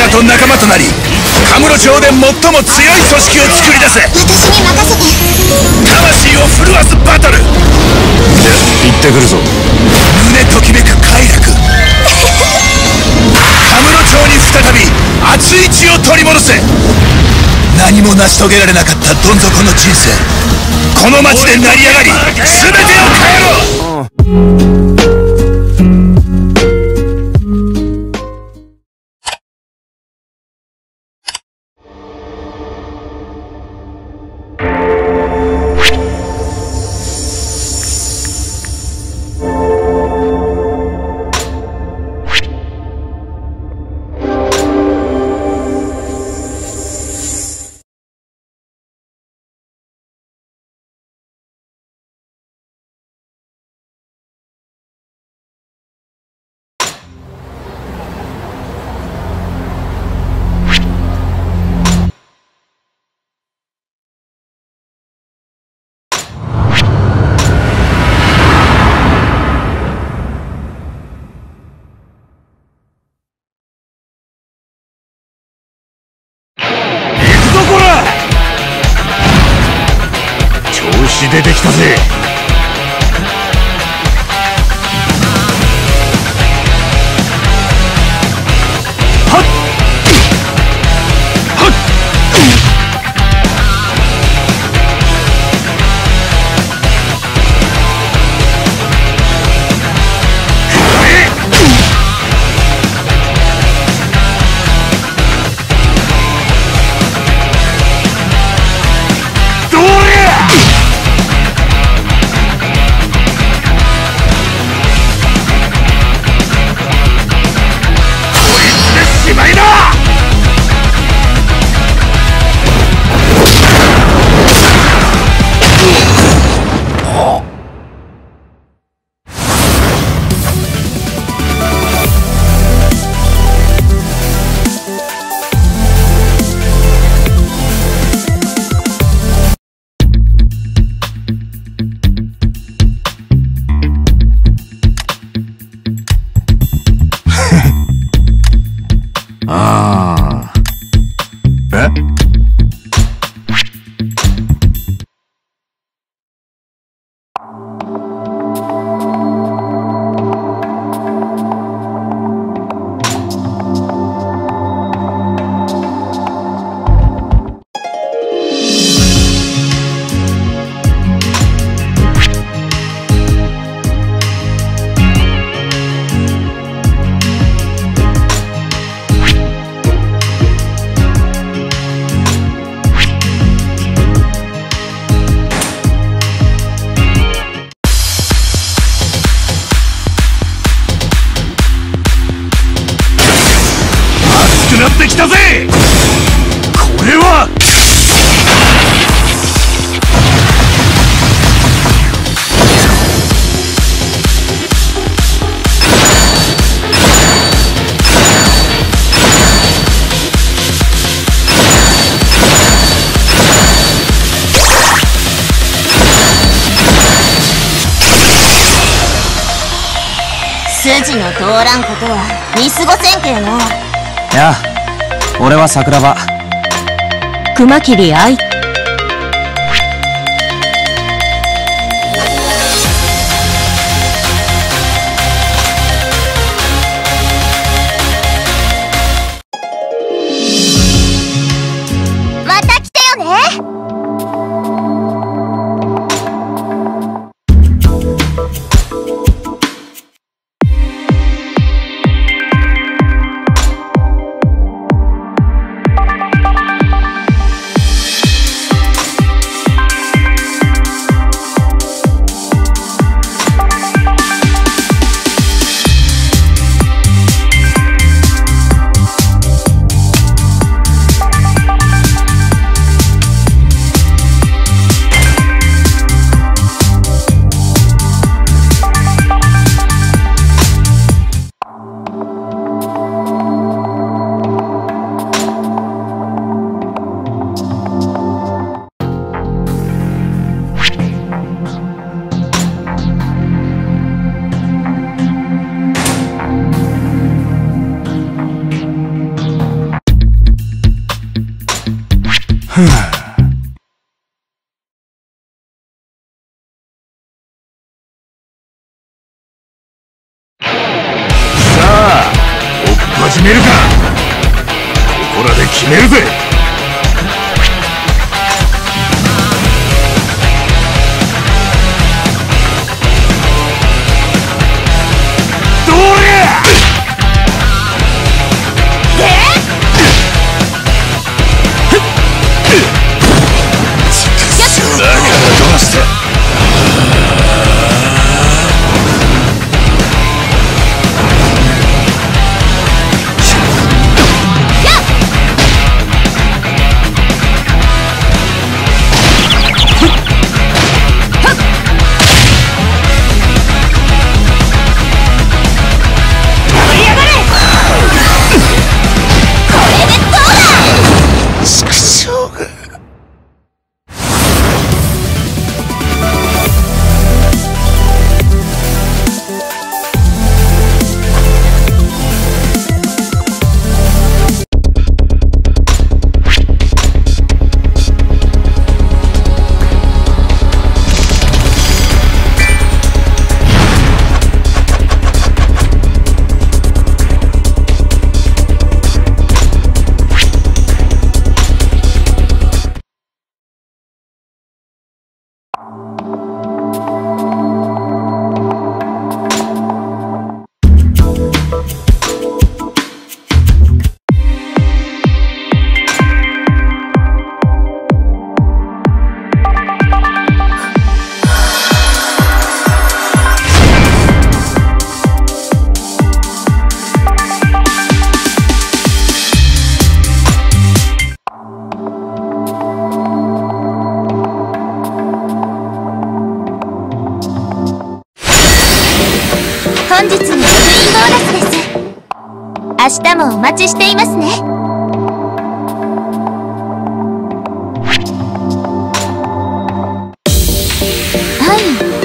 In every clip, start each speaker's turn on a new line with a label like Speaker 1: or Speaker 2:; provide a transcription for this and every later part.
Speaker 1: らと仲間となりカムロ町で最も強い組織を作り出せ。
Speaker 2: 私に任せて。
Speaker 1: 魂を震わすバトル。で、行ってくるぞ。胸ときめく快楽。カムロ町に再び熱い血を取り戻せ。何も成し遂げられなかったどん底の人生、この町で成り上がり全てを変えろ。出てきたぜ。はっはっなってきたぜ。これは
Speaker 2: 筋の通らんことは見過ごせんけえの。
Speaker 3: いや、俺は桜庭。
Speaker 2: 熊切愛。また来てよね。
Speaker 1: 始めるか。ここらで決めるぜ。どれだからどうして
Speaker 2: 本日のツインボーナスです。明日もお待ちしていますね。はい、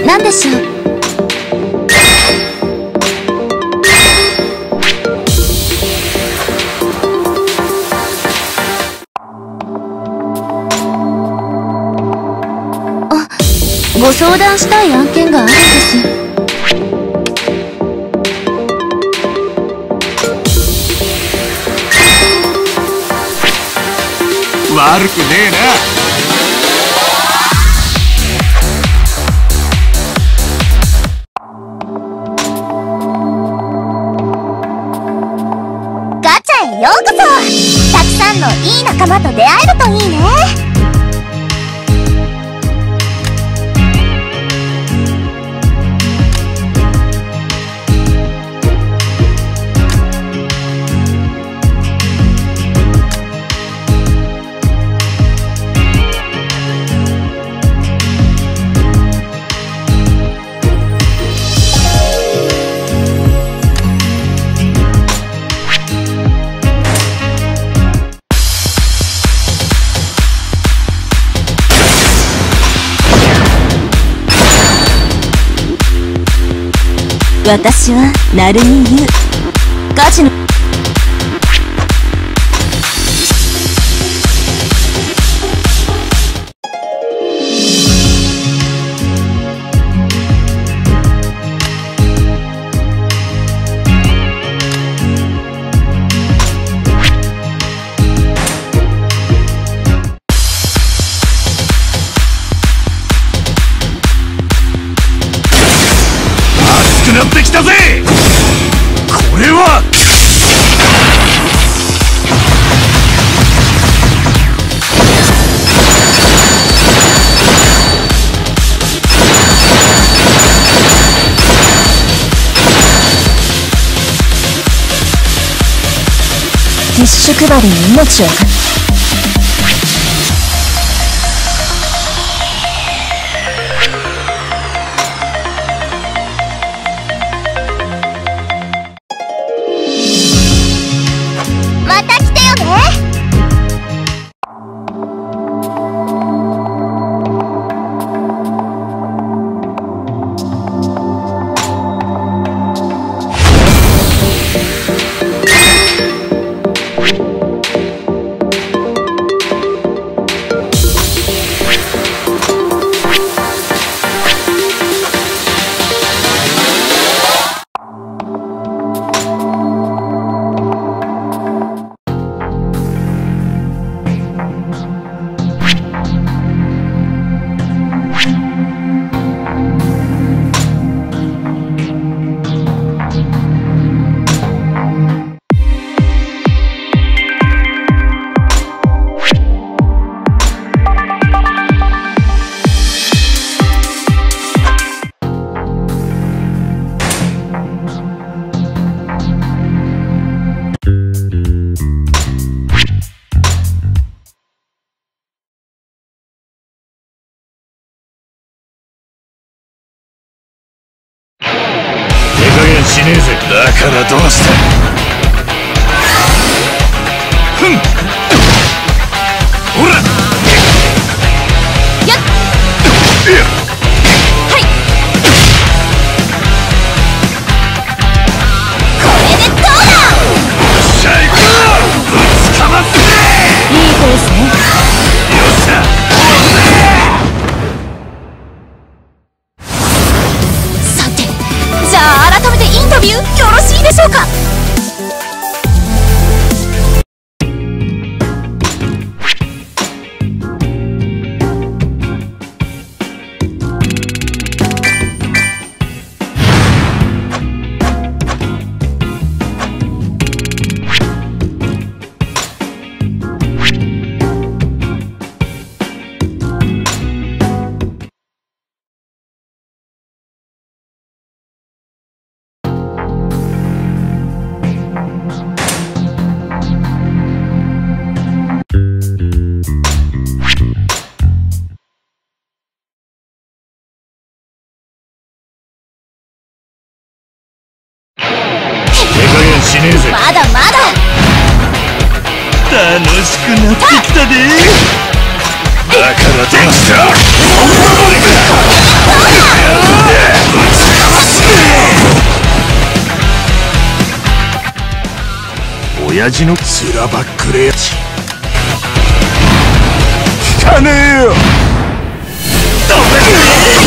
Speaker 2: 何でしょう。あ、ご相談したい案件があるんです。
Speaker 1: 悪くねえな。
Speaker 2: ガチャへようこそ。たくさんのいい仲間と出会えるといいね。私は成海優。ガチの
Speaker 1: なってきたぜ。これは
Speaker 2: ティッシュ配りに命を懸けまた来てよね。
Speaker 1: はどうした。ふん。ほら。
Speaker 2: やっ。はい。これでどうだ。
Speaker 1: よっしゃ行くぞ。ぶちかますね。
Speaker 2: いいペースね。
Speaker 1: よっしゃ。
Speaker 2: さて、じゃあ改めてインタビューよろしいでしょうか。
Speaker 1: しねえぜ。
Speaker 2: まだまだ
Speaker 1: 楽しくなってきたで。だからどうした。親父の面ばっくれやち聞かねえよ。ダメだ。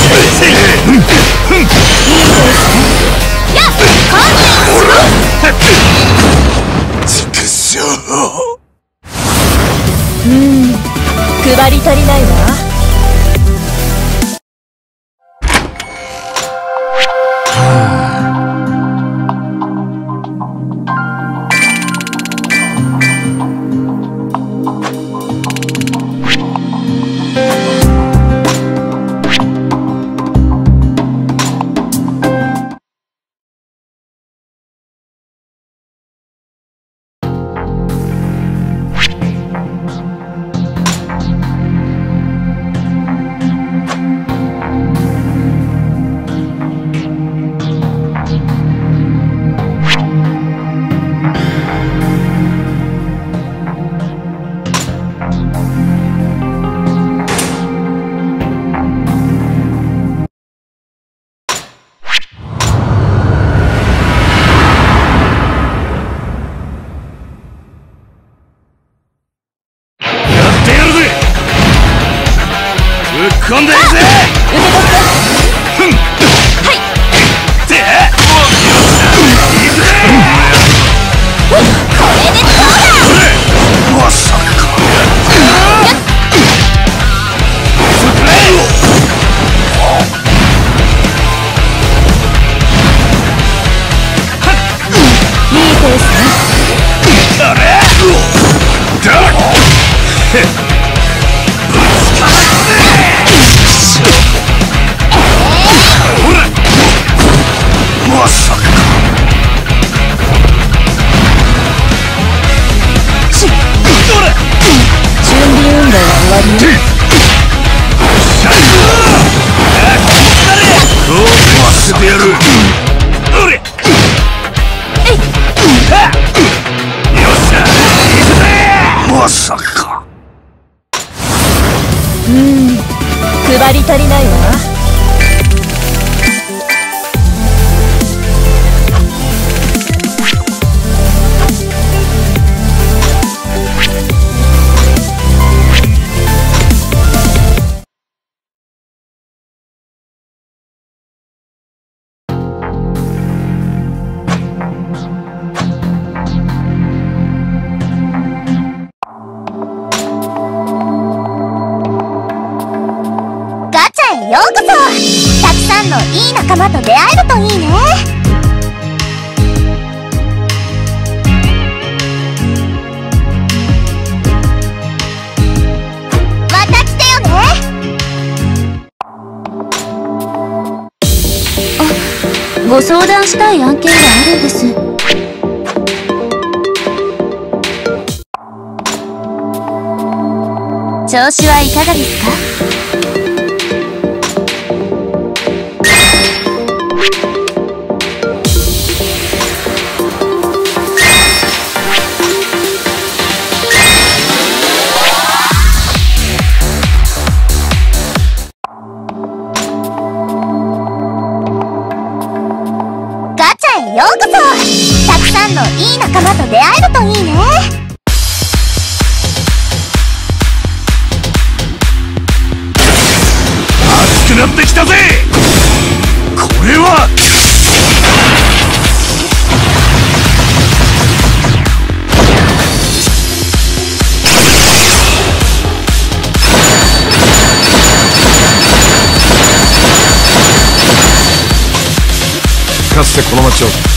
Speaker 2: やっ観念しろ。
Speaker 1: 畜生。
Speaker 2: 配り足りないわ。
Speaker 1: 込んでいくぜ。
Speaker 2: 受け取って。
Speaker 1: ふん。
Speaker 2: はい。
Speaker 1: てよっしゃ行くぜ。
Speaker 2: これでどうだ。
Speaker 1: まさか。スプレー。
Speaker 2: いいペースね。
Speaker 1: あれだ。まさか。
Speaker 2: 準備運動は終わりね。
Speaker 1: どうさせてやる。おれ。よっしゃ行くぜ。まさか。
Speaker 2: 配り足りないわ。ようこそ。たくさんのいい仲間と出会えるといいね。また来てよね。あ、ご相談したい案件があるんです。調子はいかがですか？ さんのいい仲間と出会えるといいね。
Speaker 1: 熱くなってきたぜ。これはかつてこの町を